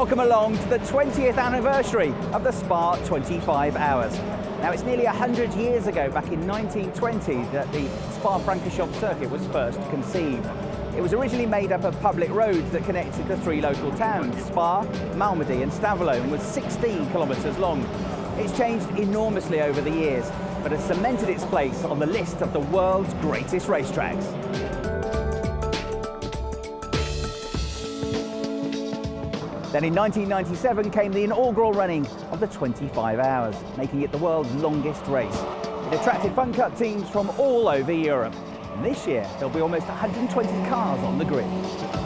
welcome along to the 20th anniversary of the Spa 25 Hours. Now, it's nearly 100 years ago, back in 1920, that the Spa-Francorchamps circuit was first conceived. It was originally made up of public roads that connected the three local towns, Spa, Malmedy and Stavelot, and was 16 kilometres long. It's changed enormously over the years, but has cemented its place on the list of the world's greatest racetracks. Then in 1997 came the inaugural running of the 25 Hours, making it the world's longest race. It attracted Fun Cup teams from all over Europe. And this year, there'll be almost 120 cars on the grid.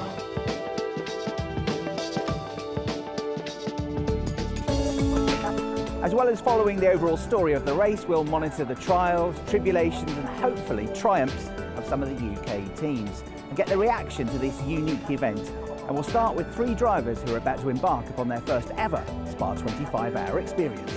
As well as following the overall story of the race, we'll monitor the trials, tribulations and hopefully triumphs of some of the UK teams and get the reaction to this unique event. And we'll start with three drivers who are about to embark upon their first ever Spa 25 Hour experience.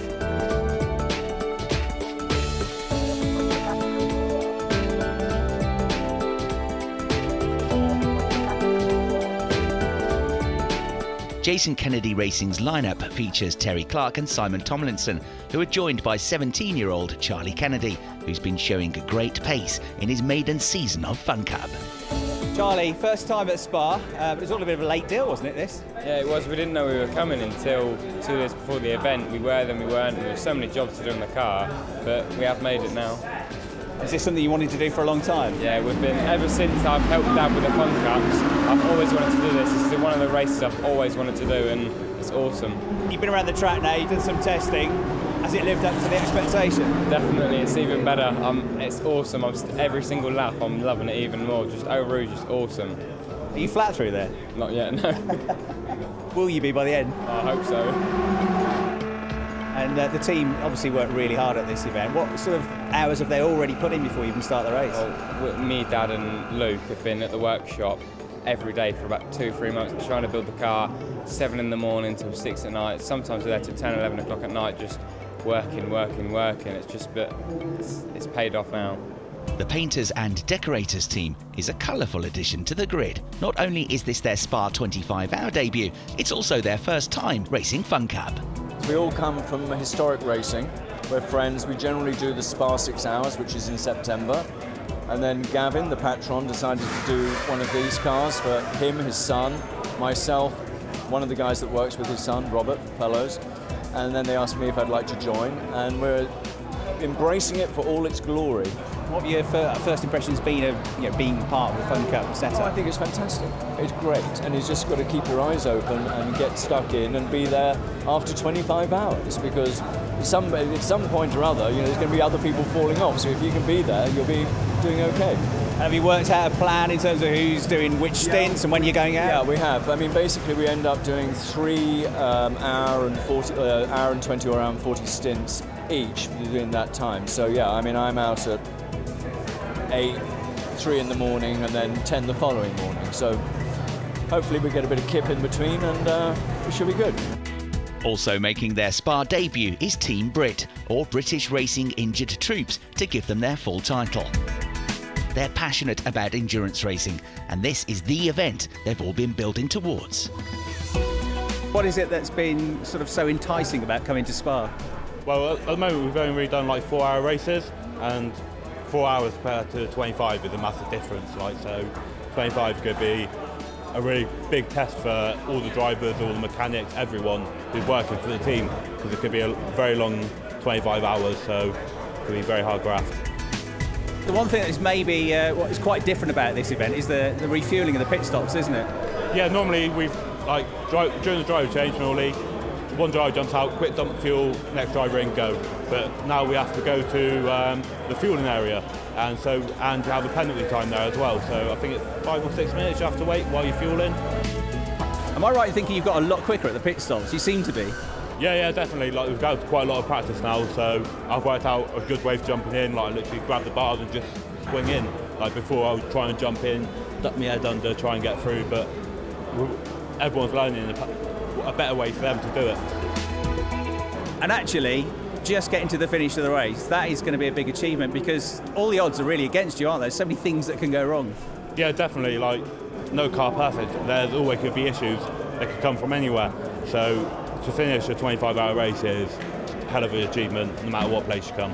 Jason Kennedy Racing's lineup features Terry Clark and Simon Tomlinson, who are joined by 17-year-old Charlie Kennedy, who's been showing a great pace in his maiden season of Fun Cup. Charlie, first time at Spa, but it was all a bit of a late deal, wasn't it, this? Yeah, it was. We didn't know we were coming until 2 days before the event. We were, then we weren't, and there were so many jobs to do in the car, but we have made it now. Is this something you wanted to do for a long time? Yeah, we've been, ever since I've helped Dad with the Fun Cups, I've always wanted to do this. This is one of the races I've always wanted to do, and it's awesome. You've been around the track now, you've done some testing. Has it lived up to the expectation? Definitely, it's even better. It's awesome. Every single lap, I'm loving it even more. Just Eau Rouge is awesome. Are you flat through there? Not yet, no. Will you be by the end? I hope so. And the team obviously worked really hard at this event. What sort of hours have they already put in before you even start the race? Well, me, Dad and Luke have been at the workshop every day for about 2-3 months trying to build the car, 7 in the morning till 6 at night. Sometimes we're there till 10, 11 o'clock at night, just working. It's just, but it's paid off now. The painters and decorators team is a colourful addition to the grid. Not only is this their Spa 25 Hour debut, it's also their first time racing Fun Cup. We all come from historic racing. We're friends. We generally do the Spa 6 Hours, which is in September. And then Gavin, the patron, decided to do one of these cars for him, his son, myself, one of the guys that works with his son, Robert Fellows. And then they asked me if I'd like to join, and we're embracing it for all its glory. What have your first impressions been of being part of the Fun Cup setup? Oh, I think it's fantastic. It's great, and you've just got to keep your eyes open and get stuck in and be there after 25 hours, because at some point or other, there's going to be other people falling off. So if you can be there, you'll be doing okay. Have you worked out a plan in terms of who's doing which stints and when you're going out? Yeah, we have. I mean, basically, we end up doing 3 hour and 20 or hour and 40 stints each within that time. So yeah, I mean, I'm out at 8, 3 in the morning, and then 10 the following morning. So hopefully we get a bit of kip in between, and we should be good. Also making their Spa debut is Team Brit, or British Racing Injured Troops, to give them their full title. They're passionate about endurance racing, and this is the event they've all been building towards. What is it that's been sort of so enticing about coming to Spa? Well, at the moment we've only really done like 4-hour races, and 4 hours compared to 25 is a massive difference. So 25 is going to be a really big test for all the drivers, all the mechanics, everyone who's working for the team, because it could be a very long 25 hours, so it could be very hard graft. The one thing that's maybe what is quite different about this event is the refuelling of the pit stops, isn't it? Yeah, normally we've during the driver change, normally one driver jumps out, quick dump fuel, next driver in, go. But now we have to go to the fueling area, and you have a penalty time there as well. So I think it's 5 or 6 minutes you have to wait while you're fueling. Am I right in thinking you've got a lot quicker at the pit stops? You seem to be. Yeah, definitely. We've got quite a lot of practice now, so I've worked out a good way of jumping in. I literally grab the bars and just swing in. Before I would try and jump in, duck my head under, try and get through. But everyone's learning a better way for them to do it. And actually, just getting to the finish of the race, that is going to be a big achievement, because all the odds are really against you, aren't there? There's so many things that can go wrong. Yeah, definitely. No car perfect. There's always could be issues. They could come from anywhere. So to finish a 25-hour race is a hell of an achievement, no matter what place you come.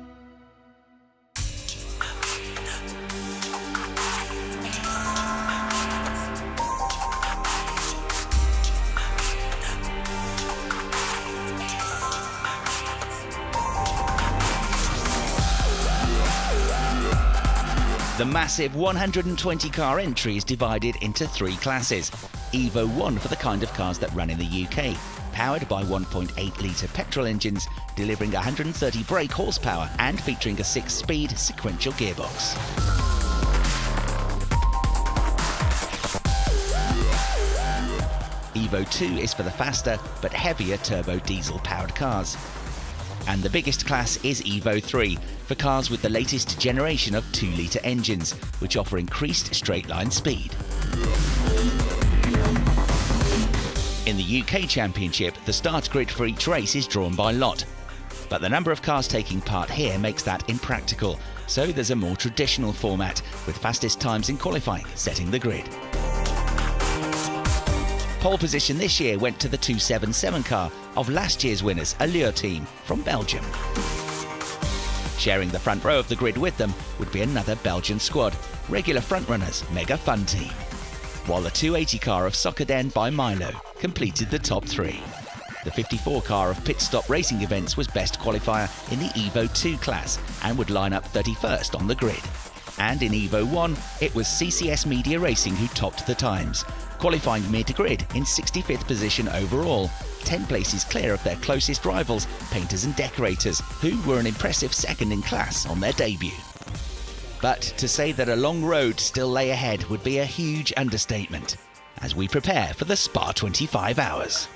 The massive 120-car entry is divided into 3 classes. Evo 1 for the kind of cars that run in the UK, powered by 1.8-litre petrol engines, delivering 130 brake horsepower and featuring a 6-speed sequential gearbox. Evo 2 is for the faster but heavier turbo diesel-powered cars. And the biggest class is Evo 3, for cars with the latest generation of 2-litre engines, which offer increased straight-line speed. In the UK Championship, the start grid for each race is drawn by lot. But the number of cars taking part here makes that impractical, so there's a more traditional format, with fastest times in qualifying setting the grid. Pole position this year went to the 277 car of last year's winners, Allure team from Belgium. Sharing the front row of the grid with them would be another Belgian squad, regular frontrunners Mega Fun team. While the 280 car of Soccerden by Milo completed the top 3. The 54 car of Pit Stop Racing Events was best qualifier in the Evo 2 class and would line up 31st on the grid. And in Evo 1, it was CCS Media Racing who topped the times, qualifying mid-grid in 65th position overall, 10 places clear of their closest rivals, Painters and Decorators, who were an impressive second in class on their debut. But to say that a long road still lay ahead would be a huge understatement, as we prepare for the Spa 25 Hours.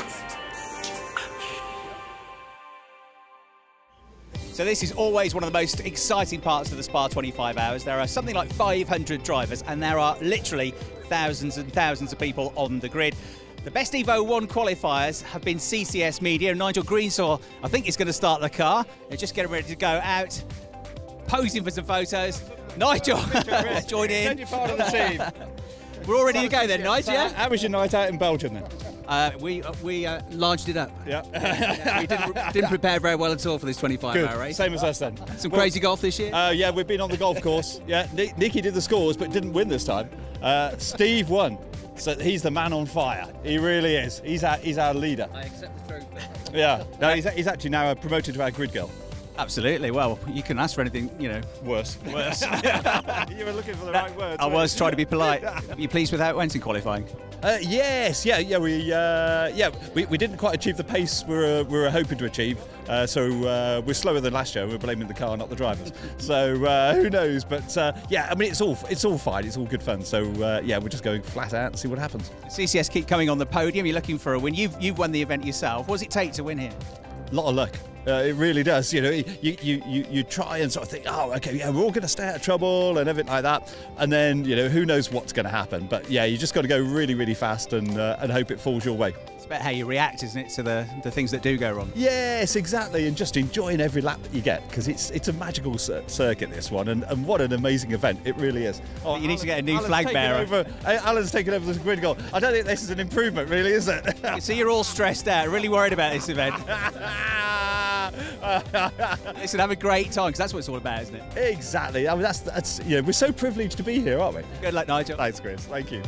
So this is always one of the most exciting parts of the Spa 25 Hours. There are something like 500 drivers and there are literally thousands and thousands of people on the grid. The best Evo 1 qualifiers have been CCS Media. Nigel Greensaw, I think, is going to start the car. They're just getting ready to go out, posing for some photos. Nigel, join in. You're part of the team. We're all ready to go then, Nigel, yeah? How was your night out in Belgium then? We larged it up. Yeah. We didn't prepare very well at all for this 25-hour race. Same as us then. Some crazy golf this year? Yeah, we've been on the golf course. Yeah, Nicky did the scores but didn't win this time. Steve won. So he's the man on fire. He really is. He's our leader. I accept the trophy. Yeah. No, he's actually now promoted to our grid girl. Absolutely. Well, you can ask for anything, you know. Worse. You were looking for the right words. I was trying to be polite. Are you pleased with how it went in qualifying? Yes, we didn't quite achieve the pace we were hoping to achieve, so we're slower than last year. We're blaming the car, not the drivers. So who knows? But yeah, I mean it's all fine. It's all good fun. So yeah, we're just going flat out and see what happens. CCS keep coming on the podium. You're looking for a win. You've won the event yourself. What does it take to win here? A lot of luck. It really does. You know, you try and sort of think, oh, okay, yeah, we're all going to stay out of trouble and everything like that, and then you know who knows what's going to happen. But yeah, you just got to go really, really fast and hope it falls your way. It's about how you react, isn't it, to the things that do go wrong? Yes, exactly, and just enjoying every lap that you get, because it's a magical circuit, this one, and what an amazing event it really is. Oh, you need to get a new flag bearer. Alan's taken over the grid goal. I don't think this is an improvement, really, is it? So you're all stressed out, really worried about this event. Listen, have a great time, because that's what it's all about, isn't it? Exactly. I mean, that's you know, we're so privileged to be here, aren't we? Good luck, Nigel. Thanks, Chris. Thank you.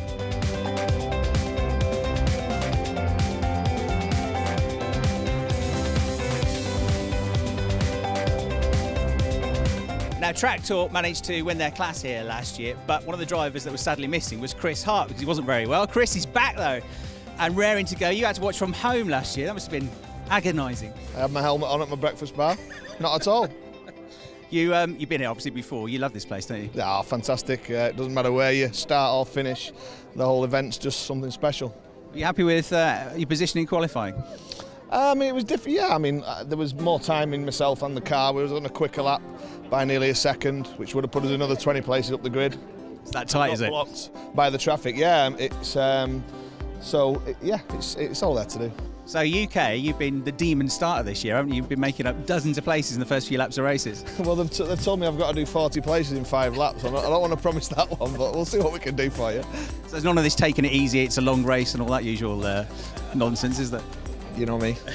Now, Track Talk managed to win their class here last year, but one of the drivers that was sadly missing was Chris Hart, because he wasn't very well. Chris is back, though, and raring to go. You had to watch from home last year. That must have been agonising. I had my helmet on at my breakfast bar. Not at all. You've been here obviously before. You love this place, don't you? Yeah, fantastic. It doesn't matter where you start or finish. The whole event's just something special. Are you happy with your position in qualifying? I mean, it was different. Yeah, I mean, there was more time in myself and the car. We was on a quicker lap by nearly a second, which would have put us another 20 places up the grid. It's that tight, is it? Blocked by the traffic. Yeah, it's yeah, it's all there to do. So UK, you've been the demon starter this year, haven't you? You've been making up dozens of places in the first few laps of races. Well, they've told me I've got to do 40 places in 5 laps. I don't want to promise that one, but we'll see what we can do for you. So there's none of this taking it easy, it's a long race and all that usual nonsense, is there? You know me.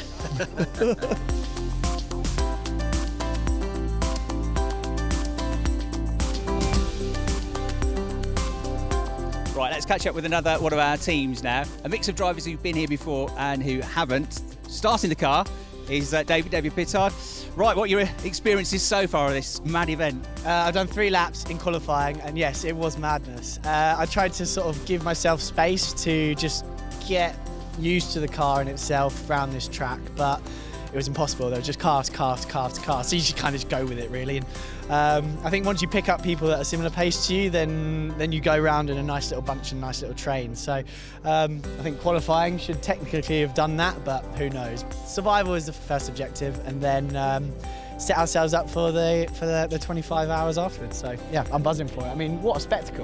Right, let's catch up with another one of our teams now. A mix of drivers who've been here before and who haven't. Starting the car is David Pittard. Right, what are your experiences so far of this mad event? I've done 3 laps in qualifying, and yes, it was madness. I tried to sort of give myself space to just get used to the car in itself around this track, but it was impossible. There were just cars. So you should kind of just go with it, really. And I think once you pick up people that are similar pace to you, then you go around in a nice little bunch and nice little train. So I think qualifying should technically have done that, but who knows? Survival is the first objective, and then set ourselves up for the 25 hours afterwards. So yeah, I'm buzzing for it. I mean, what a spectacle.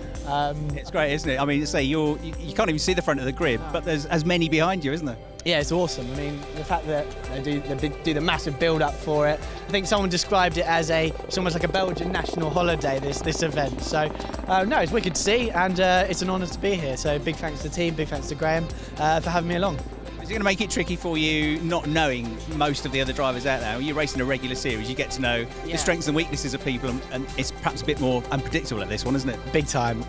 It's great, isn't it? I mean, say you can't even see the front of the grid, but there's as many behind you, isn't there? Yeah, it's awesome. I mean, the fact that they do the massive build-up for it. I think someone described it as it's almost like a Belgian national holiday, this event. So, no, it's wicked to see, and it's an honour to be here. So big thanks to the team, big thanks to Graham for having me along. Is it going to make it tricky for you not knowing most of the other drivers out there? When you're racing a regular series, you get to know the strengths and weaknesses of people, and it's perhaps a bit more unpredictable at this one, isn't it? Big time.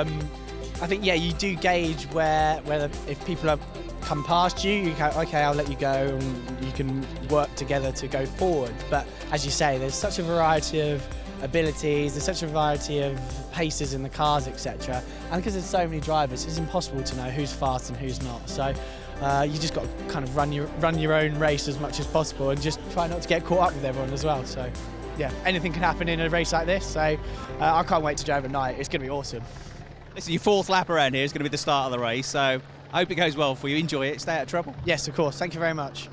I think, yeah, you do gauge whether if people have come past you, you go, okay, I'll let you go, and you can work together to go forward. But as you say, there's such a variety of abilities, there's such a variety of paces in the cars, etc. And because there's so many drivers, it's impossible to know who's fast and who's not. So you just got to kind of run your own race as much as possible, and just try not to get caught up with everyone as well. So yeah, anything can happen in a race like this. So I can't wait to drive at night. It's going to be awesome. Listen, your 4th lap around here is going to be the start of the race, so I hope it goes well for you. Enjoy it, stay out of trouble. Yes, of course. Thank you very much.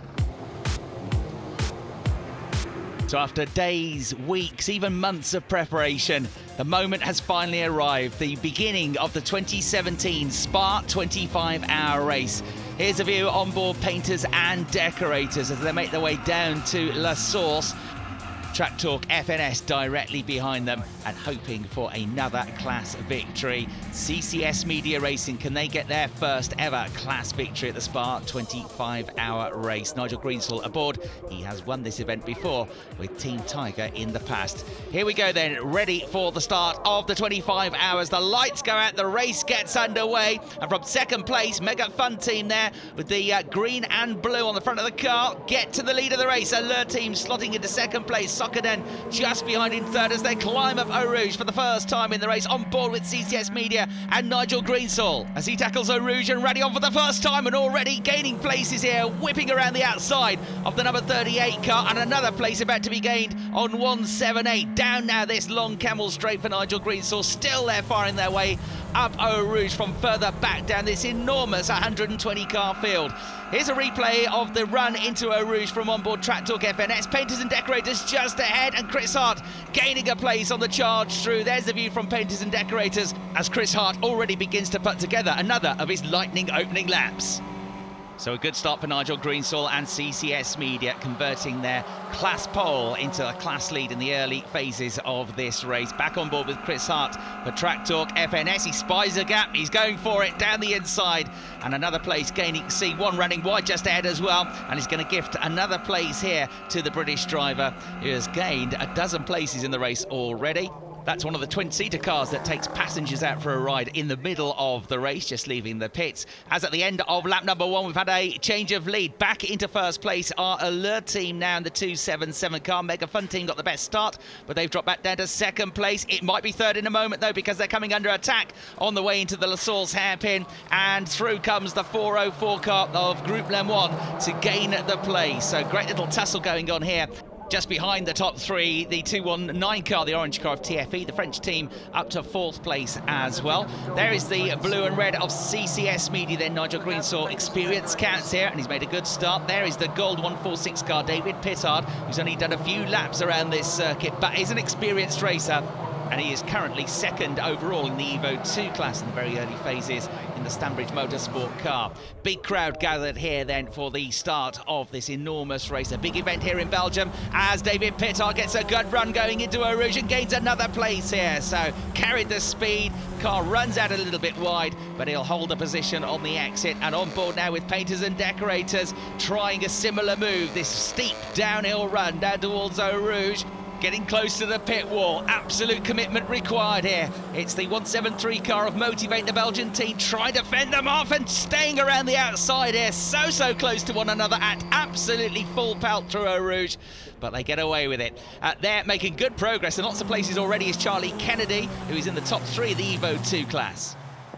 So after days, weeks, even months of preparation, the moment has finally arrived, the beginning of the 2017 Spa 25-hour race. Here's a view on board painters and decorators as they make their way down to La Source. Track Talk FNS directly behind them and hoping for another class victory. CCS Media Racing, can they get their first ever class victory at the Spa 25-hour race? Nigel Greensall aboard. He has won this event before with Team Tiger in the past. Here we go then, ready for the start of the 25 hours. The lights go out, the race gets underway, and from second place, Mega Fun Team there with the green and blue on the front of the car get to the lead of the race. Allure Team slotting into second place. Soccerden just behind in third as they climb up Eau Rouge for the first time in the race, on board with CCS Media and Nigel Greensall as he tackles Eau Rouge and ready on for the first time, and already gaining places here, whipping around the outside of the number 38 car, and another place about to be gained on 178. Down now this long camel straight for Nigel Greensall, still they're firing their way up Eau Rouge from further back down this enormous 120 car field. Here's a replay of the run into Eau Rouge from onboard Track Talk FNS. Painters and Decorators just ahead, and Chris Hart gaining a place on the charge through. There's the view from Painters and Decorators as Chris Hart already begins to put together another of his lightning opening laps. So a good start for Nigel Greensall and CCS Media, converting their class pole into a class lead in the early phases of this race. Back on board with Chris Hart for Track Talk FNS. He spies a gap, he's going for it down the inside, and another place gaining C1 running wide just ahead as well, and he's going to gift another place here to the British driver who has gained a dozen places in the race already. That's one of the twin-seater cars that takes passengers out for a ride in the middle of the race, just leaving the pits. As at the end of lap number 1, we've had a change of lead. Back into first place our Allure Team now in the 277 car. Mega Fun Team got the best start, but they've dropped back down to second place. It might be third in a moment, though, because they're coming under attack on the way into the La Source hairpin. And through comes the 404 car of Group Le1 to gain the place. So great little tussle going on here. Just behind the top 3, the 219 car, the orange car of TFE, the French team up to 4th place as well. There is the blue and red of CCS Media, then Nigel Greensall. Experience counts here, and he's made a good start. There is the gold 146 car, David Pittard, who's only done a few laps around this circuit, but is an experienced racer. And he is currently second overall in the Evo 2 class in the very early phases in the the Stanbridge Motorsport car. Big crowd gathered here then for the start of this enormous race. A big event here in Belgium as David Pittard gets a good run going into Eau Rouge and gains another place here. So carried the speed, car runs out a little bit wide, but he'll hold a position on the exit, and on board now with painters and decorators trying a similar move, this steep downhill run down towards Eau Rouge. Getting close to the pit wall, absolute commitment required here. It's the 173 car of Motivate, the Belgian team, trying to fend them off and staying around the outside here, so close to one another at absolutely full pelt through Eau Rouge, but they get away with it. They're making good progress in lots of places already is Charlie Kennedy, who is in the top 3 of the Evo 2 class.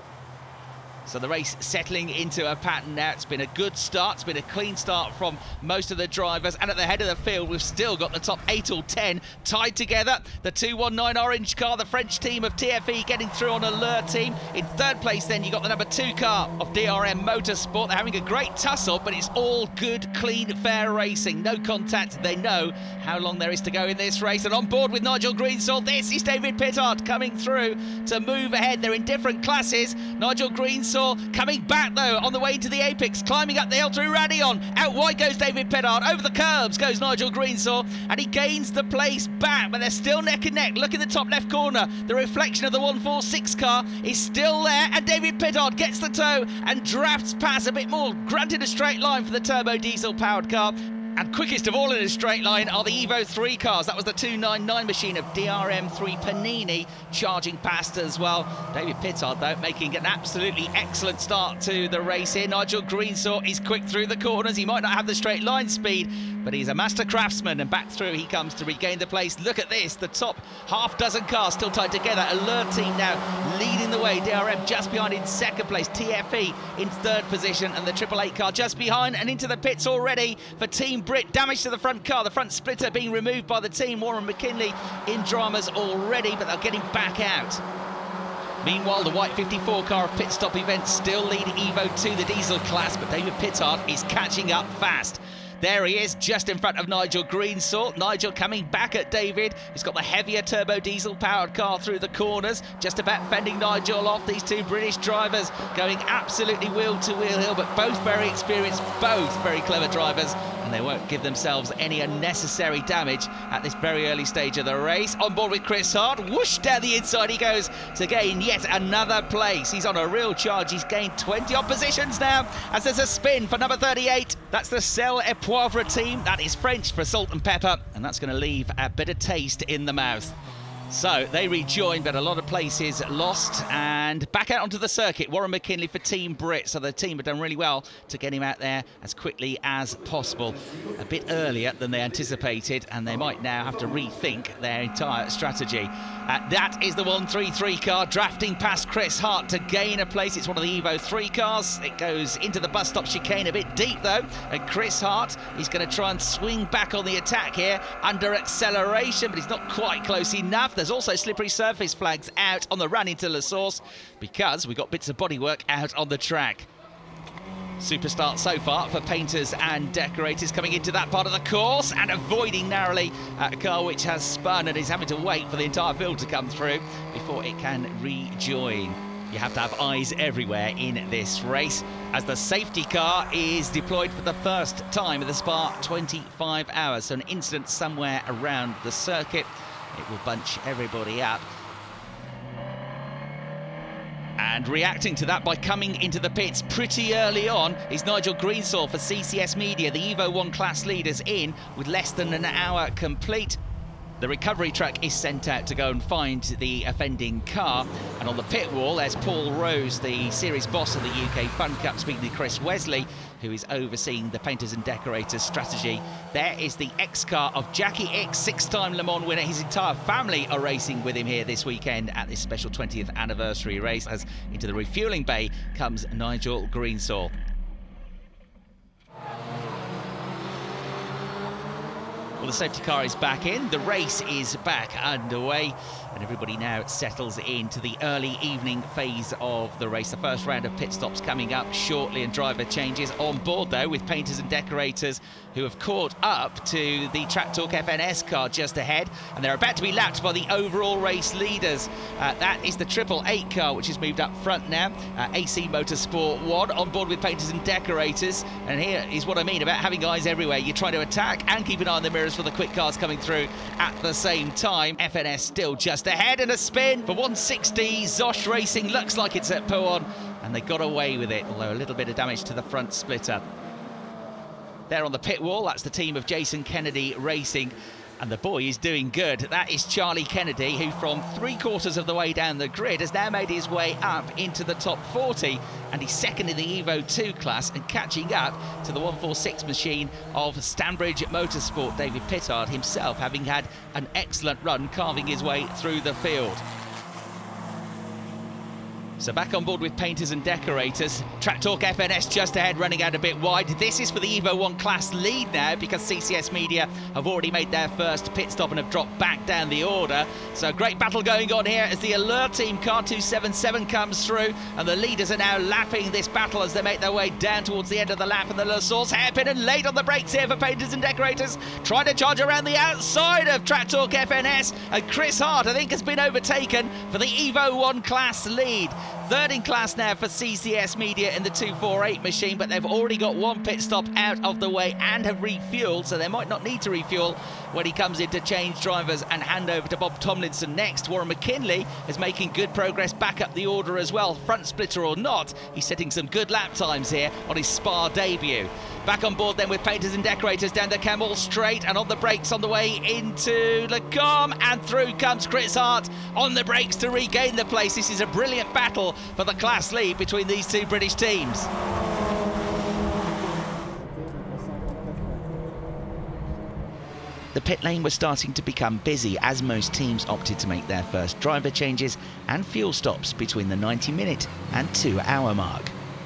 So the race settling into a pattern now. It's been a good start. It's been a clean start from most of the drivers. And at the head of the field, we've still got the top 8 or 10 tied together. The 219 orange car, the French team of TFE getting through on a Lure team. In third place then, you got the number 2 car of DRM Motorsport. They're having a great tussle, but it's all good, clean, fair racing. No contact. They know how long there is to go in this race. And on board with Nigel Greensall, this is David Pittard coming through to move ahead. They're in different classes. Nigel Greensall coming back though on the way to the apex, climbing up the hill through Radion. Out wide goes David Pittard, over the curbs goes Nigel Greensall, and he gains the place back, but they're still neck and neck. Look in the top left corner, the reflection of the 146 car is still there, and David Pittard gets the toe and drafts past a bit more, granted a straight line for the turbo diesel powered car. And quickest of all in a straight line are the Evo 3 cars. That was the 299 machine of DRM3 Panini charging past as well. David Pittard, though, making an absolutely excellent start to the race here. Nigel Greensall is quick through the corners. He might not have the straight line speed, but he's a master craftsman, and back through he comes to regain the place. Look at this, the top half dozen cars still tied together. Allure team now leading the way. DRM just behind in second place. TFE in third position, and the 888 car just behind, and into the pits already for Team Brit. Damage to the front car, the front splitter being removed by the team. Warren McKinley in dramas already, but they're getting back out. Meanwhile, the white 54 car of Pit Stop Events still lead Evo 2, the diesel class, but David Pittard is catching up fast. There he is, just in front of Nigel Greensall. Nigel coming back at David. He's got the heavier turbo diesel powered car through the corners, just about fending Nigel off. These two British drivers going absolutely wheel to wheel hill, but both very experienced, both very clever drivers, and they won't give themselves any unnecessary damage at this very early stage of the race. On board with Chris Hart, whoosh, down the inside he goes to gain yet another place. He's on a real charge. He's gained 20 odd positions now as there's a spin for number 38. That's the Selle et Poivre team. That is French for salt and pepper, and that's going to leave a bitter taste in the mouth. So they rejoined, but a lot of places lost, and back out onto the circuit. Warren McKinley for Team Brit, so the team have done really well to get him out there as quickly as possible. A bit earlier than they anticipated, and they might now have to rethink their entire strategy. That is the 133 car drafting past Chris Hart to gain a place. It's one of the Evo 3 cars. It goes into the bus stop chicane a bit deep though, and Chris Hart is going to try and swing back on the attack here under acceleration, but he's not quite close enough. There's also slippery surface flags out on the run into La Source because we've got bits of bodywork out on the track. Super start so far for painters and decorators coming into that part of the course and avoiding narrowly a car which has spun and is having to wait for the entire field to come through before it can rejoin. You have to have eyes everywhere in this race as the safety car is deployed for the first time in the Spa 25 hours. So an incident somewhere around the circuit. It will bunch everybody up. And reacting to that by coming into the pits pretty early on is Nigel Greensall for CCS Media. The Evo 1 class leaders in with less than an hour complete. The recovery truck is sent out to go and find the offending car. And on the pit wall, there's Paul Rose, the series boss of the UK Fun Cup, speaking to Chris Wesley, who is overseeing the painters and decorators strategy. There is the X-car of Jackie Ickx, 6-time Le Mans winner. His entire family are racing with him here this weekend at this special 20th anniversary race. As into the refuelling bay comes Nigel Greensall. Well, the safety car is back in, the race is back underway, and everybody now settles into the early evening phase of the race. The first round of pit stops coming up shortly, and driver changes on board, though, with painters and decorators who have caught up to the Track Talk FNS car just ahead, and they're about to be lapped by the overall race leaders. That is the 888 car, which has moved up front now. AC Motorsport 1 on board with painters and decorators, and here is what I mean about having eyes everywhere. You try to attack and keep an eye on the mirrors for the quick cars coming through at the same time. FNS still just ahead, and a spin for 160. Zosh Racing looks like it's at Pouhon, and they got away with it, although a little bit of damage to the front splitter. There on the pit wall, that's the team of Jason Kennedy Racing, and the boy is doing good. That is Charlie Kennedy, who from 3/4 of the way down the grid has now made his way up into the top 40, and he's second in the Evo 2 class and catching up to the 146 machine of Stanbridge Motorsport. David Pittard himself having had an excellent run carving his way through the field. So back on board with painters and decorators. Track Talk FNS just ahead, running out a bit wide. This is for the Evo 1 class lead now, because CCS Media have already made their first pit stop and have dropped back down the order. So a great battle going on here as the Allure team car 277 comes through, and the leaders are now lapping this battle as they make their way down towards the end of the lap, and the La Source hairpin and late on the brakes here for painters and decorators, trying to charge around the outside of Track Talk FNS, and Chris Hart, I think, has been overtaken for the Evo 1 class lead. Third in class now for CCS Media in the 248 machine, but they've already got one pit stop out of the way and have refueled, so they might not need to refuel when he comes in to change drivers and hand over to Bob Tomlinson next. Warren McKinley is making good progress back up the order as well. Front splitter or not, he's setting some good lap times here on his Spa debut. Back on board then with painters and decorators down the Kemmel Straight, and on the brakes on the way into Le Combe, and through comes Chris Hart on the brakes to regain the place. This is a brilliant battle for the class lead between these two British teams. The pit lane was starting to become busy as most teams opted to make their first driver changes and fuel stops between the 90-minute and 2-hour mark.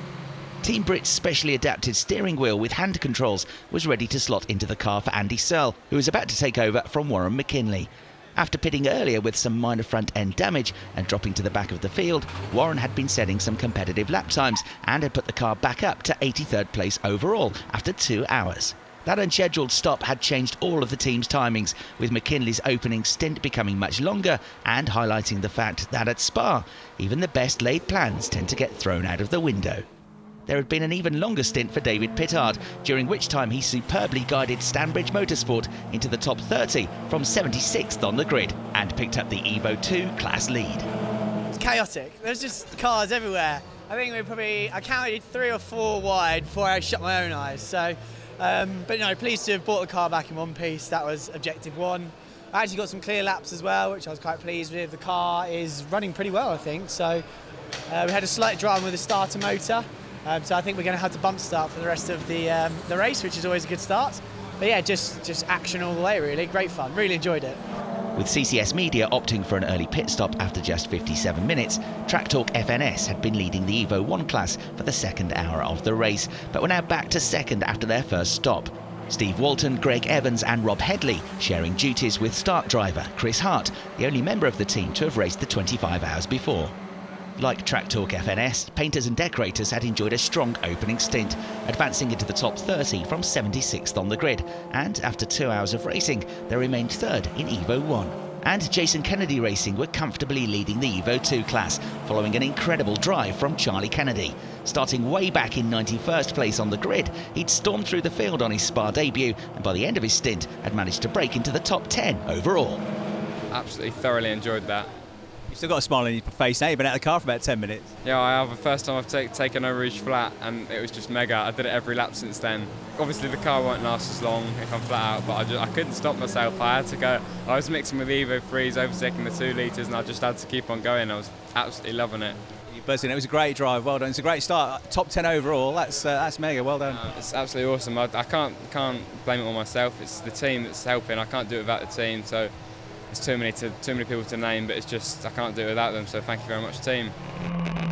Team Brit's specially adapted steering wheel with hand controls was ready to slot into the car for Andy Searle, who was about to take over from Warren McKinley. After pitting earlier with some minor front-end damage and dropping to the back of the field, Warren had been setting some competitive lap times and had put the car back up to 83rd place overall after 2 hours. That unscheduled stop had changed all of the team's timings, with McKinley's opening stint becoming much longer and highlighting the fact that at Spa, even the best laid plans tend to get thrown out of the window. There had been an even longer stint for David Pittard, during which time he superbly guided Stanbridge Motorsport into the top 30 from 76th on the grid and picked up the Evo 2 class lead. It's chaotic. There's just cars everywhere. I think I counted 3 or 4 wide before I shut my own eyes. So, but no, pleased to have brought the car back in one piece. That was objective 1. I actually got some clear laps as well, which I was quite pleased with. The car is running pretty well, I think. So we had a slight drama with the starter motor. So I think we're going to have to bump start for the rest of the race, which is always a good start. But yeah, just action all the way, really. Great fun. Really enjoyed it. With CCS Media opting for an early pit stop after just 57 minutes, Track Talk FNS had been leading the Evo 1 class for the second hour of the race, but were now back to second after their first stop. Steve Walton, Greg Evans and Rob Headley sharing duties with start driver Chris Hart, the only member of the team to have raced the 25 hours before. Like Track Talk FNS, painters and decorators had enjoyed a strong opening stint, advancing into the top 30 from 76th on the grid, and after 2 hours of racing, they remained third in Evo 1. And Jason Kennedy Racing were comfortably leading the Evo 2 class, following an incredible drive from Charlie Kennedy. Starting way back in 91st place on the grid, he'd stormed through the field on his Spa debut, and by the end of his stint, had managed to break into the top 10 overall. Absolutely thoroughly enjoyed that. You've still got a smile on your face now. You've been out of the car for about 10 minutes. Yeah, I have. The first time I've taken a Rouge flat, and it was just mega. I did it every lap since then. Obviously the car won't last as long if I'm flat out, but I couldn't stop myself. I had to go. I was mixing with Evo 3s, overtaking the 2 litres, and I just had to keep on going. I was absolutely loving it. It was a great drive. Well done. It's a great start. Top 10 overall. That's mega. Well done. It's absolutely awesome. I can't blame it on myself. It's the team that's helping. I can't do it without the team. So it's too many people to name, but it's just I can't do it without them. So thank you very much, team.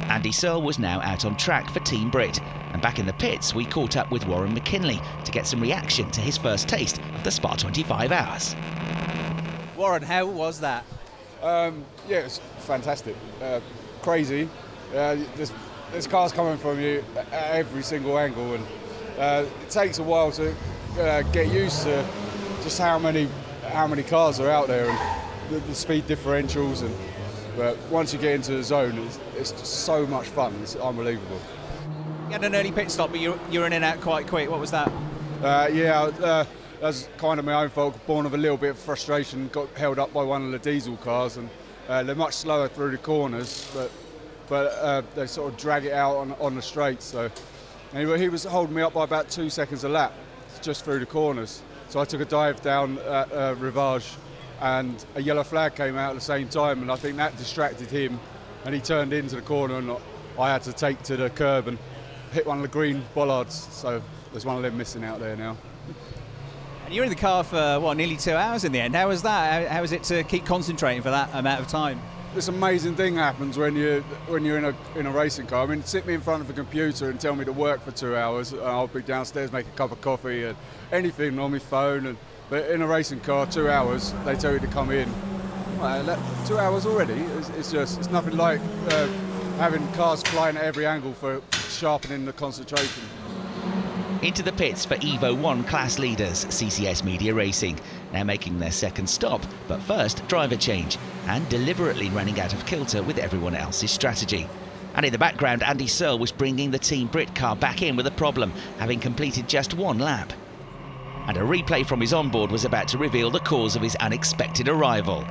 Andy Searle was now out on track for Team Brit, and back in the pits we caught up with Warren McKinley to get some reaction to his first taste of the Spa 25 Hours. Warren, how was that? Yeah, it was fantastic. Crazy. There's cars coming from you at every single angle, and it takes a while to get used to just how many cars are out there and the speed differentials. But once you get into the zone, it's just so much fun. It's unbelievable. You had an early pit stop, but you were in and out quite quick. What was that? That was kind of my own fault, born of a little bit of frustration. Got held up by one of the diesel cars, and they're much slower through the corners, but they sort of drag it out on the straights. So anyway, he was holding me up by about 2 seconds a lap, just through the corners. So I took a dive down Rivage, and a yellow flag came out at the same time, and I think that distracted him, and he turned into the corner, and I had to take to the curb and hit one of the green bollards. So there's one of them missing out there now. And you were in the car for, what, nearly 2 hours in the end. How was that? How was it to keep concentrating for that amount of time? This amazing thing happens when you're in a racing car. I mean, sit me in front of a computer and tell me to work for 2 hours, and I'll be downstairs, make a cup of coffee and anything on my phone. But in a racing car, 2 hours, they tell you to come in. Well, 2 hours already. It's nothing like having cars flying at every angle for sharpening the concentration. Into the pits for Evo 1 class leaders, CCS Media Racing, now making their second stop, but first driver change, and deliberately running out of kilter with everyone else's strategy. And in the background, Andy Searle was bringing the Team Brit car back in with a problem, having completed just one lap. And a replay from his onboard was about to reveal the cause of his unexpected arrival.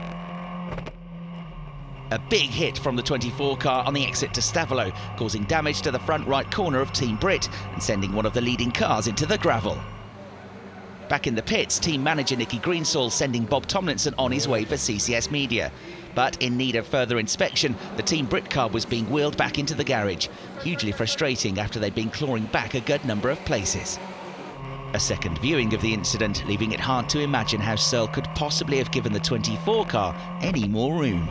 A big hit from the 24 car on the exit to Stavelot, causing damage to the front right corner of Team Brit and sending one of the leading cars into the gravel. Back in the pits, team manager Nicky Greensall sending Bob Tomlinson on his way for CCS Media. But in need of further inspection, the Team Brit car was being wheeled back into the garage, hugely frustrating after they'd been clawing back a good number of places. A second viewing of the incident, leaving it hard to imagine how Searle could possibly have given the 24 car any more room.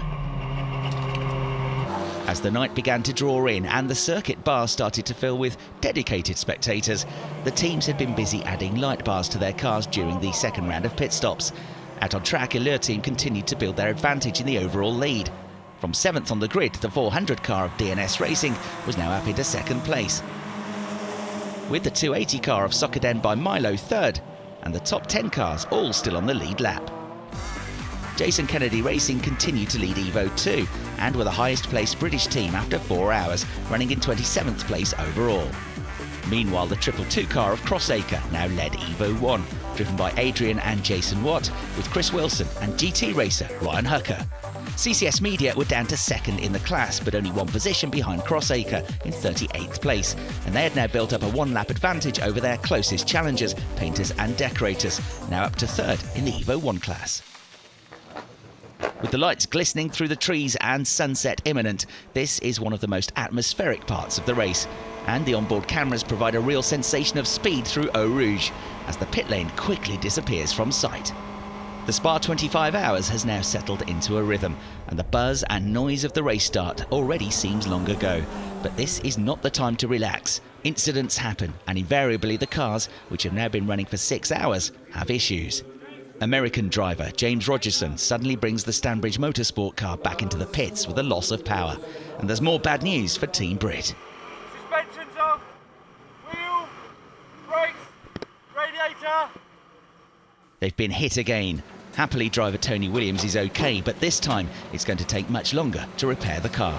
As the night began to draw in and the circuit bar started to fill with dedicated spectators, the teams had been busy adding light bars to their cars during the second round of pit stops. Out on track, Allure Team continued to build their advantage in the overall lead. From 7th on the grid, the 400 car of DNS Racing was now up into second place, with the 280 car of Soccerden by Milo third, and the top 10 cars all still on the lead lap. Jason Kennedy Racing continued to lead Evo 2, and were the highest placed British team after 4 hours, running in 27th place overall. Meanwhile, the 222 car of Crossacre now led Evo 1, driven by Adrian and Jason Watt, with Chris Wilson and GT racer Ryan Hucker. CCS Media were down to second in the class, but only one position behind Crossacre in 38th place, and they had now built up a one-lap advantage over their closest challengers, Painters and Decorators, now up to third in the Evo 1 class. With the lights glistening through the trees and sunset imminent, this is one of the most atmospheric parts of the race, and the onboard cameras provide a real sensation of speed through Eau Rouge, as the pit lane quickly disappears from sight. The Spa 25 Hours has now settled into a rhythm, and the buzz and noise of the race start already seems long ago. But this is not the time to relax. Incidents happen, and invariably the cars, which have now been running for 6 hours, have issues. American driver James Rogerson suddenly brings the Stanbridge Motorsport car back into the pits with a loss of power. And there's more bad news for Team Brit. Suspension's off, wheel, brakes, radiator. They've been hit again. Happily, driver Tony Williams is okay, but this time it's going to take much longer to repair the car.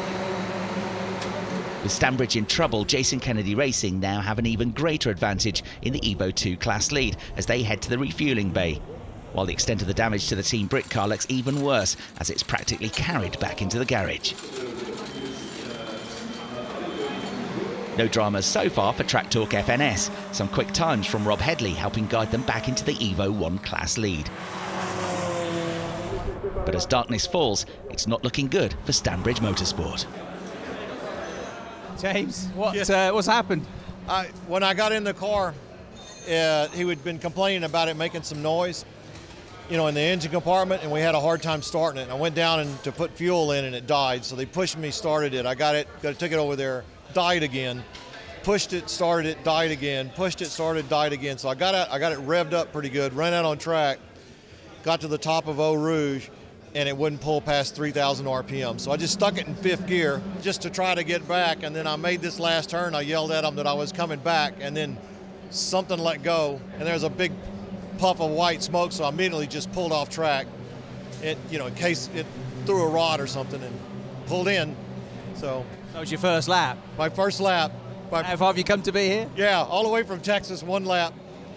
With Stanbridge in trouble, Jason Kennedy Racing now have an even greater advantage in the Evo 2 class lead as they head to the refuelling bay, while the extent of the damage to the Team Brit car looks even worse as it's practically carried back into the garage. No dramas so far for Track Talk FNS. Some quick times from Rob Headley helping guide them back into the Evo 1 class lead. But as darkness falls, it's not looking good for Stanbridge Motorsport. James, what's happened? When I got in the car, he had been complaining about it making some noise. you know, in the engine compartment, and we had a hard time starting it. And I went down to put fuel in, and it died. So they pushed me, started it. I took it over there, died again. Pushed it, started it, died again. Pushed it, started, died again. So I got it revved up pretty good. Ran out on track, got to the top of Eau Rouge, and it wouldn't pull past 3,000 RPM. So I just stuck it in 5th gear just to try to get back. And then I made this last turn. I yelled at them that I was coming back, and then something let go, and there was a big puff of white smoke, so I immediately just pulled off track. It, you know, in case it threw a rod or something, and pulled in. So that was your first lap? My first lap. How far have you come to be here? Yeah, all the way from Texas, 1 lap.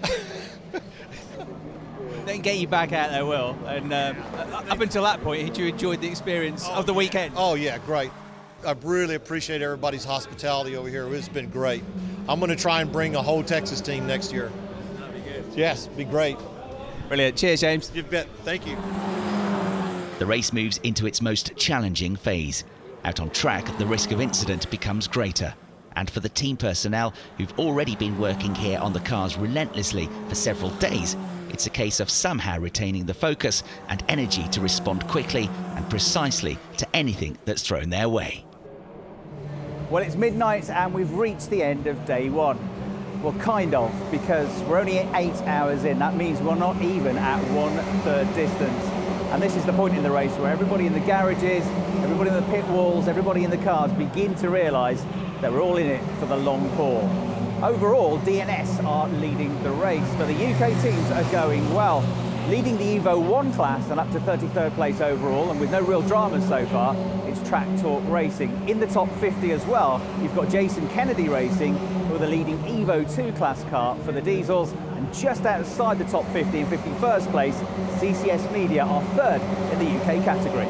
Then get you back out there, Will. And up until that point, had you enjoyed the experience of the weekend? Oh yeah, great. I really appreciate everybody's hospitality over here. It's been great. I'm going to try and bring a whole Texas team next year. That'd be good. Yes, be great. Brilliant. Cheers, James. You bet. Thank you. The race moves into its most challenging phase. Out on track, the risk of incident becomes greater. And for the team personnel who've already been working here on the cars relentlessly for several days, it's a case of somehow retaining the focus and energy to respond quickly and precisely to anything that's thrown their way. Well, it's midnight and we've reached the end of day 1. Well, kind of, because we're only 8 hours in. That means we're not even at 1/3 distance. And this is the point in the race where everybody in the garages, everybody in the pit walls, everybody in the cars begin to realise that we're all in it for the long haul. Overall, DNS are leading the race, but the UK teams are going well. Leading the Evo 1 class and up to 33rd place overall, and with no real dramas so far, it's Track Talk Racing. In the top 50 as well, you've got Jason Kennedy Racing, who are the leading Evo 2 class car for the diesels, and just outside the top 50 in 51st place, CCS Media are 3rd in the UK category.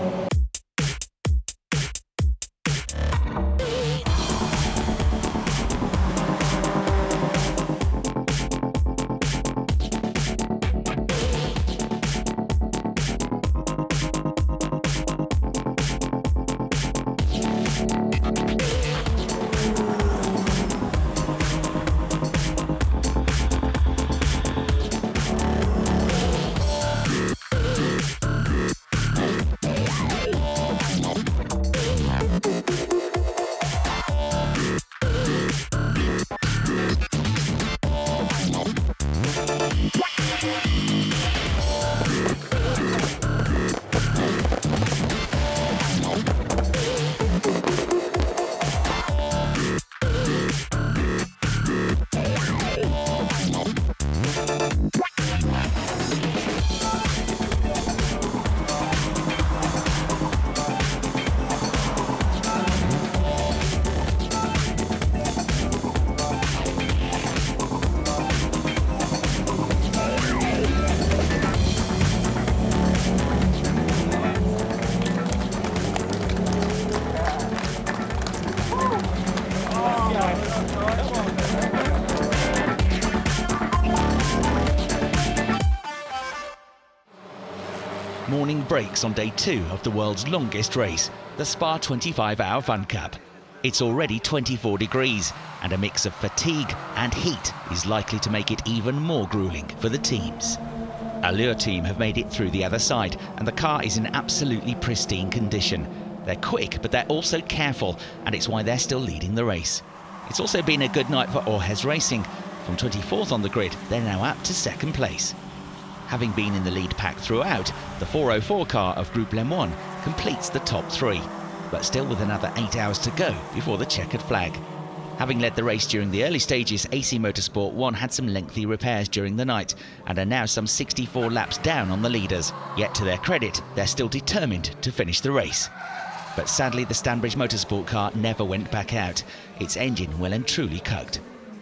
Morning breaks on day 2 of the world's longest race, the Spa 25-hour Fun Cup. It's already 24 degrees, and a mix of fatigue and heat is likely to make it even more grueling for the teams. Allure team have made it through the other side, and the car is in absolutely pristine condition. They're quick, but they're also careful, and it's why they're still leading the race. It's also been a good night for Orhez Racing. From 24th on the grid, they're now up to 2nd place. Having been in the lead pack throughout, the 404 car of Group Le1 completes the top 3, but still with another 8 hours to go before the checkered flag. Having led the race during the early stages, AC Motorsport 1 had some lengthy repairs during the night and are now some 64 laps down on the leaders. Yet to their credit, they're still determined to finish the race. But sadly, the Stanbridge Motorsport car never went back out, its engine well and truly cooked.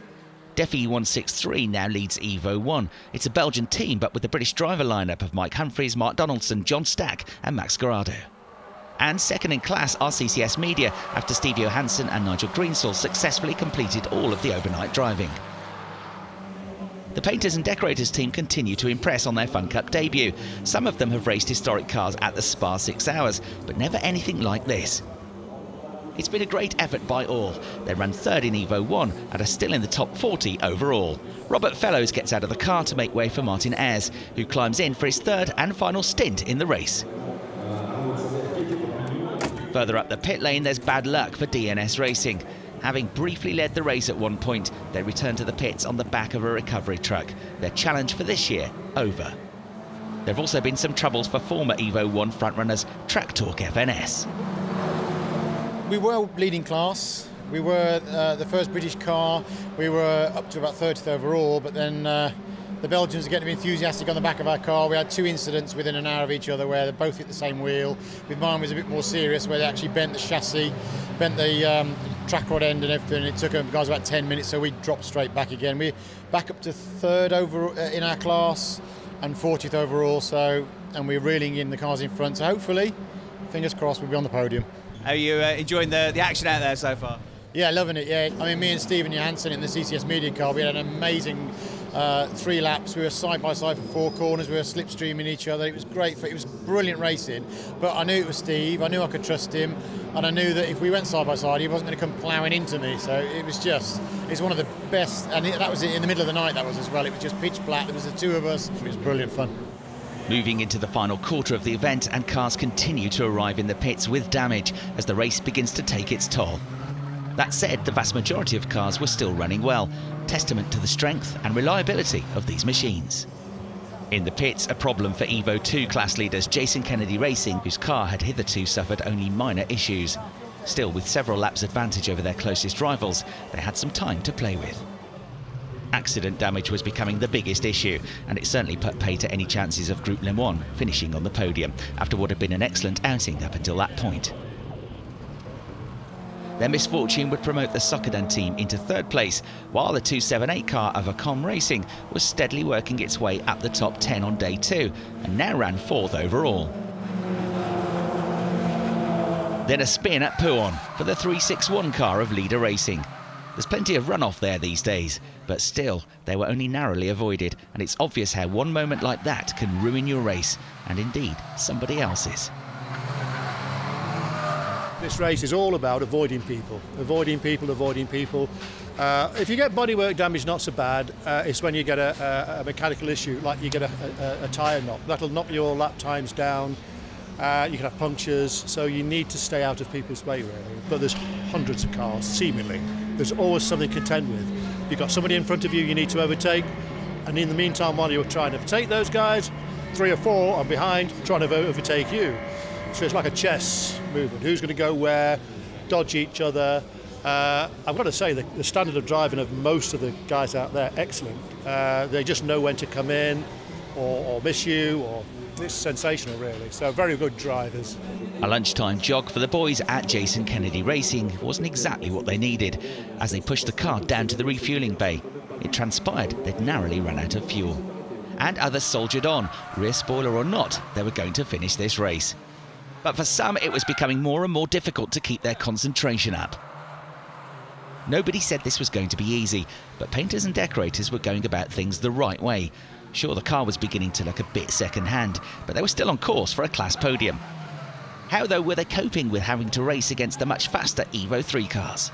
Defi 163 now leads Evo 1. It's a Belgian team, but with the British driver lineup of Mike Humphries, Mark Donaldson, John Stack and Max Garado. And second in class are CCS Media, after Steve Johansson and Nigel Greensall successfully completed all of the overnight driving. The Painters and Decorators team continue to impress on their Fun Cup debut. Some of them have raced historic cars at the Spa 6 Hours, but never anything like this. It's been a great effort by all. They ran third in Evo 1 and are still in the top 40 overall. Robert Fellows gets out of the car to make way for Martin Ayres, who climbs in for his third and final stint in the race. Further up the pit lane, there's bad luck for DNS Racing. Having briefly led the race at one point, they return to the pits on the back of a recovery truck. Their challenge for this year over. There have also been some troubles for former Evo 1 frontrunners Track Talk FNS. We were leading class. We were the first British car. We were up to about 30th overall, but then the Belgians are getting enthusiastic on the back of our car. We had two incidents within an hour of each other where they both hit the same wheel. With mine was a bit more serious, where they actually bent the chassis, bent the track rod end and everything. It took them guys about 10 minutes, so we dropped straight back again. We're back up to third over in our class and 40th overall, and we're reeling in the cars in front. So hopefully, fingers crossed, we'll be on the podium. Are you enjoying the action out there so far? Yeah, loving it, yeah. I mean, me and Stephen Johansson in the CCS Media car, we had an amazing 3 laps. We were side by side for 4 corners. We were slipstreaming each other. It was great. It was brilliant racing. But I knew it was Steve. I knew I could trust him. And I knew that if we went side by side, he wasn't going to come ploughing into me. So it's one of the best. And that was in the middle of the night, that was as well. It was just pitch black. There was the 2 of us. It was brilliant fun. Moving into the final quarter of the event, and cars continue to arrive in the pits with damage as the race begins to take its toll. That said, the vast majority of cars were still running well, testament to the strength and reliability of these machines. In the pits, a problem for Evo 2 class leaders Jason Kennedy Racing, whose car had hitherto suffered only minor issues. Still, with several laps advantage over their closest rivals, they had some time to play with. Accident damage was becoming the biggest issue, and it certainly put pay to any chances of Group Le Mans finishing on the podium after what had been an excellent outing up until that point. Their misfortune would promote the Soccerdan team into 3rd place, while the 278 car of Acom Racing was steadily working its way up the top 10 on day 2, and now ran 4th overall. Then a spin at Pouhon for the 361 car of Leader Racing. There's plenty of runoff there these days, but still, they were only narrowly avoided, and it's obvious how one moment like that can ruin your race, and indeed somebody else's. This race is all about avoiding people. If you get bodywork damage, not so bad. It's when you get a mechanical issue, like you get a tyre knock. That'll knock your lap times down. You can have punctures, so you need to stay out of people's way, really. But there's hundreds of cars, seemingly. There's always something to contend with. You've got somebody in front of you need to overtake, and in the meantime, while you're trying to overtake those guys, 3 or 4 are behind trying to overtake you. So it's like a chess movement. Who's going to go where, dodge each other. I've got to say, the standard of driving of most of the guys out there, excellent. They just know when to come in or miss you, or it's sensational, really. So very good drivers. A lunchtime jog for the boys at Jason Kennedy Racing wasn't exactly what they needed. As they pushed the car down to the refuelling bay, it transpired they'd narrowly run out of fuel. And others soldiered on. Rear spoiler or not, they were going to finish this race. But for some, it was becoming more and more difficult to keep their concentration up. Nobody said this was going to be easy, but painters and decorators were going about things the right way. Sure, the car was beginning to look a bit second-hand, but they were still on course for a class podium. How, though, were they coping with having to race against the much faster Evo 3 cars?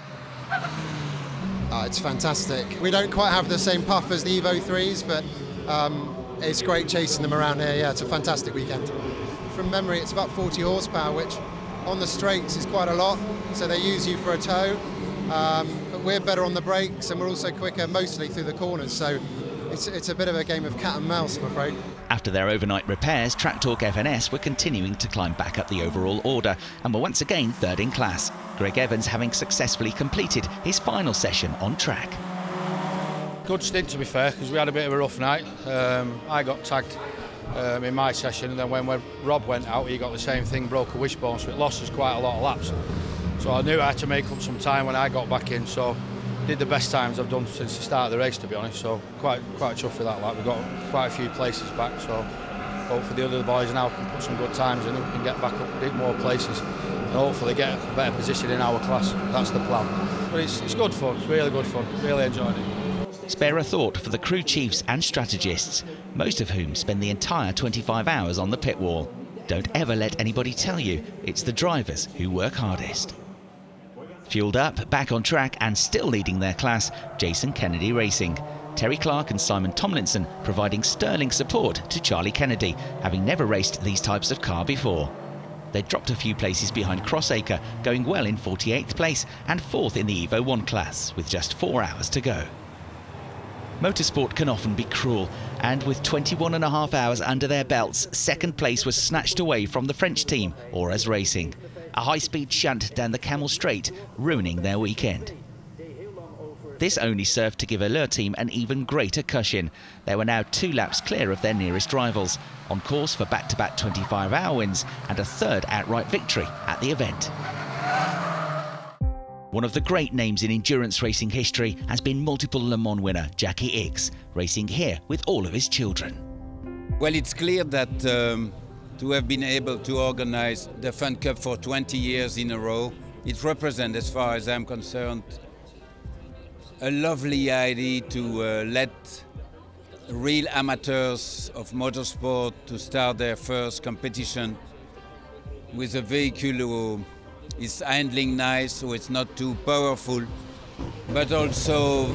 It's fantastic. We don't quite have the same puff as the Evo 3s, but it's great chasing them around here. Yeah, it's a fantastic weekend. From memory, it's about 40 horsepower, which on the straights is quite a lot, so they use you for a tow. But we're better on the brakes, and we're also quicker mostly through the corners, so it's a bit of a game of cat and mouse, I'm afraid. After their overnight repairs, Track Talk FNS were continuing to climb back up the overall order and were once again 3rd in class, Greg Evans having successfully completed his final session on track. Good stint, to be fair, because we had a bit of a rough night. I got tagged in my session, and then when Rob went out, he got the same thing, broke a wishbone, so it lost us quite a lot of laps. So I knew I had to make up some time when I got back in, so did the best times I've done since the start of the race, to be honest, so quite chuffed with that lap. We've got quite a few places back, so hopefully the other boys now can put some good times in and get back up a bit more places and hopefully get a better position in our class. That's the plan. But it's good fun, it's really good fun, really enjoyed it. Spare a thought for the crew chiefs and strategists, most of whom spend the entire 25 hours on the pit wall. Don't ever let anybody tell you it's the drivers who work hardest. Fueled up, back on track and still leading their class, Jason Kennedy Racing. Terry Clark and Simon Tomlinson providing sterling support to Charlie Kennedy, having never raced these types of car before. They dropped a few places behind Crossacre, going well in 48th place and 4th in the Evo 1 class, with just 4 hours to go. Motorsport can often be cruel, and with 21.5 hours under their belts, second place was snatched away from the French team, Auras Racing. A high-speed shunt down the Camel Straight, ruining their weekend. This only served to give Allure team an even greater cushion. They were now 2 laps clear of their nearest rivals, on course for back-to-back 25-hour wins and a third outright victory at the event. One of the great names in endurance racing history has been multiple Le Mans winner Jackie Ickx, racing here with all of his children. Well, it's clear that to have been able to organize the Fun Cup for 20 years in a row, it represents, as far as I'm concerned, a lovely idea to let real amateurs of motorsport to start their first competition with a vehicle who is handling nice, so it's not too powerful, but also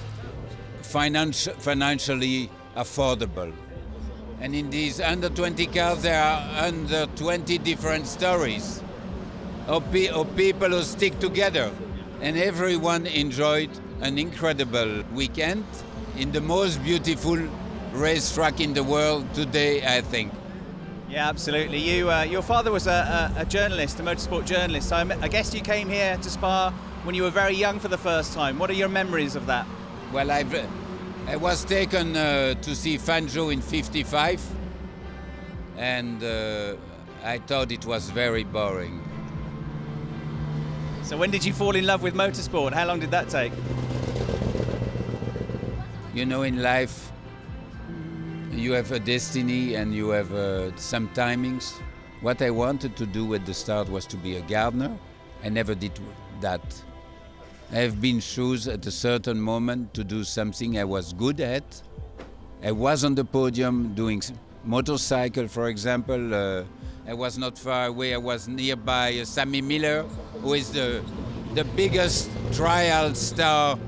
financially affordable. And in these under 20 cars, there are under 20 different stories of people who stick together, and everyone enjoyed an incredible weekend in the most beautiful racetrack in the world today, I think. Yeah, absolutely. Your father was a journalist, a motorsport journalist. So I guess you came here to Spa when you were very young for the first time. What are your memories of that? Well, I was taken to see Fangio in '55, and I thought it was very boring. So when did you fall in love with motorsport? How long did that take? You know, in life, you have a destiny and you have some timings. What I wanted to do at the start was to be a gardener. I never did that. I have been chosen at a certain moment to do something I was good at. I was on the podium doing motorcycle, for example. I was not far away. I was nearby Sammy Miller, who is the biggest trial star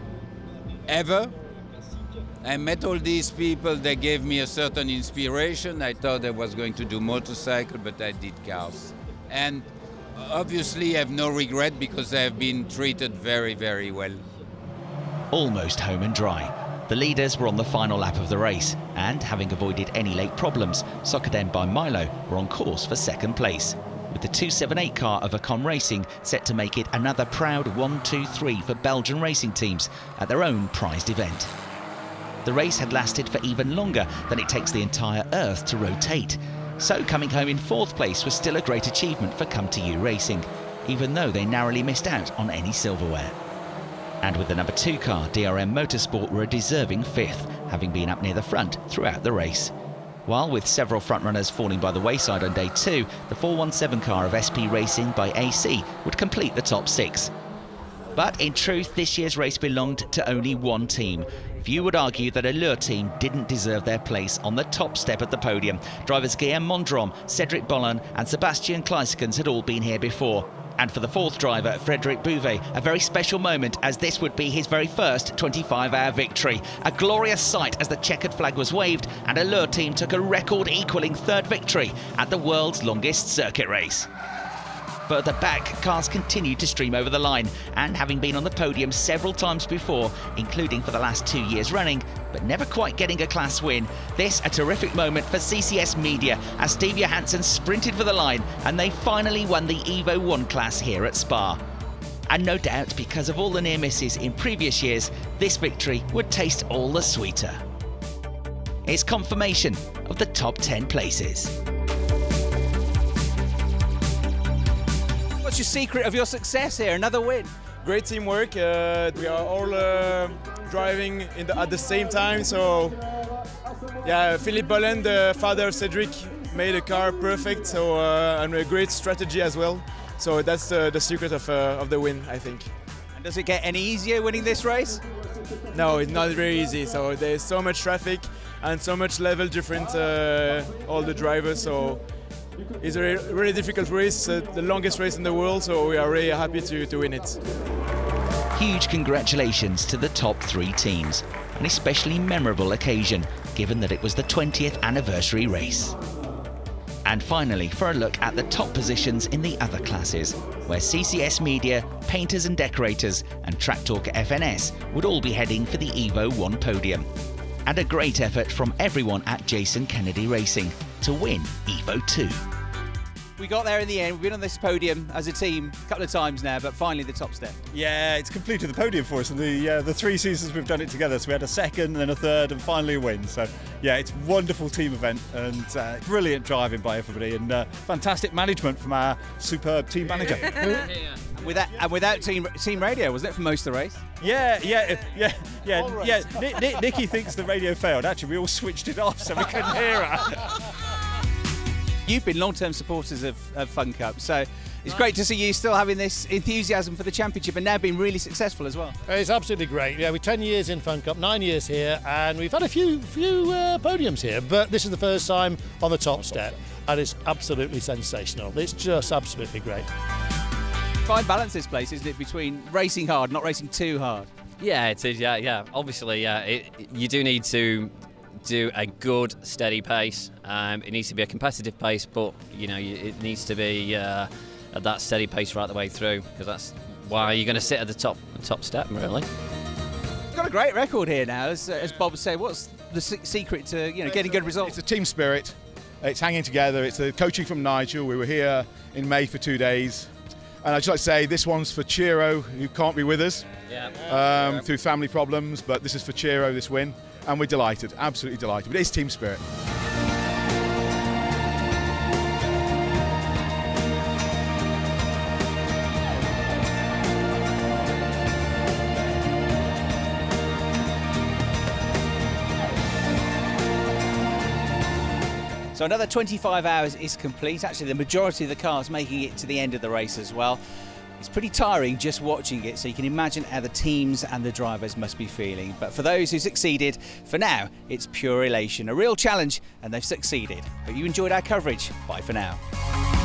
ever. I met all these people. They gave me a certain inspiration. I thought I was going to do motorcycle, but I did cars. And obviously I have no regret because I have been treated very, very well. Almost home and dry. The leaders were on the final lap of the race, and having avoided any late problems, Socadem by Milo were on course for second place, with the 278 car of Econ Racing set to make it another proud 1-2-3 for Belgian racing teams at their own prized event. The race had lasted for even longer than it takes the entire Earth to rotate, so coming home in 4th place was still a great achievement for Come To You Racing, even though they narrowly missed out on any silverware. And with the number 2 car, DRM Motorsport were a deserving 5th, having been up near the front throughout the race. While with several frontrunners falling by the wayside on day 2, the 417 car of SP Racing by AC would complete the top 6. But in truth, this year's race belonged to only one team. Few would argue that Allure team didn't deserve their place on the top step of the podium. Drivers Guillaume Mondron, Cedric Bollon and Sebastian Kleiskens had all been here before. And for the 4th driver, Frédéric Bouvet, a very special moment, as this would be his very first 25-hour victory. A glorious sight as the checkered flag was waved and Allure team took a record-equalling 3rd victory at the world's longest circuit race. Further back, cars continued to stream over the line, and having been on the podium several times before, including for the last 2 years running, but never quite getting a class win, this a terrific moment for CCS Media as Steve Johansson sprinted for the line and they finally won the Evo 1 class here at Spa. And no doubt, because of all the near misses in previous years, this victory would taste all the sweeter. It's confirmation of the top 10 places. What's your secret of your success here? Another win? Great teamwork. We are all driving at the same time. So, yeah, Philippe Bollon, the father of Cedric, made the car perfect. So, and a great strategy as well. So that's the secret of the win, I think. And does it get any easier winning this race? No, it's not very easy. So there's so much traffic and so much level different, all the drivers. So it's a really difficult race, the longest race in the world, so we are really happy to win it. Huge congratulations to the top 3 teams, an especially memorable occasion given that it was the 20th anniversary race. And finally, for a look at the top positions in the other classes, where CCS Media, Painters and Decorators and Track Talk FNS would all be heading for the Evo 1 podium. And a great effort from everyone at Jason Kennedy Racing to win Evo 2. We got there in the end. We've been on this podium as a team a couple of times now, but finally the top step. Yeah, it's completed the podium for us in the 3 seasons we've done it together. So we had a second, then a third, and finally a win. So yeah, it's a wonderful team event and brilliant driving by everybody and fantastic management from our superb team manager. Without team radio, wasn't it, for most of the race? Yeah. Nikki thinks the radio failed. Actually, we all switched it off so we couldn't hear her. You've been long-term supporters of Fun Cup, so it's great to see you still having this enthusiasm for the championship and now being really successful as well. It's absolutely great. Yeah, we're 10 years in Fun Cup, 9 years here, and we've had a few podiums here, but this is the first time on the top step, and it's absolutely sensational. It's just absolutely great. Fine balance this place, isn't it, between racing hard, not racing too hard? Yeah, it is. Yeah. Obviously, you do need to do a good, steady pace. It needs to be a competitive pace, but it needs to be at that steady pace right the way through, because that's why you're going to sit at the top step, really. You've got a great record here now, as Bob said. What's the secret to getting good results? It's a team spirit. It's hanging together. It's the coaching from Nigel. We were here in May for 2 days. And I'd just like to say this one's for Chiro, who can't be with us through family problems, but this is for Chiro, this win. And we're delighted, absolutely delighted. But it's team spirit. So another 25 hours is complete. Actually, the majority of the cars making it to the end of the race as well. It's pretty tiring just watching it, so you can imagine how the teams and the drivers must be feeling. But for those who succeeded, for now, it's pure elation. A real challenge, and they've succeeded. Hope you enjoyed our coverage. Bye for now.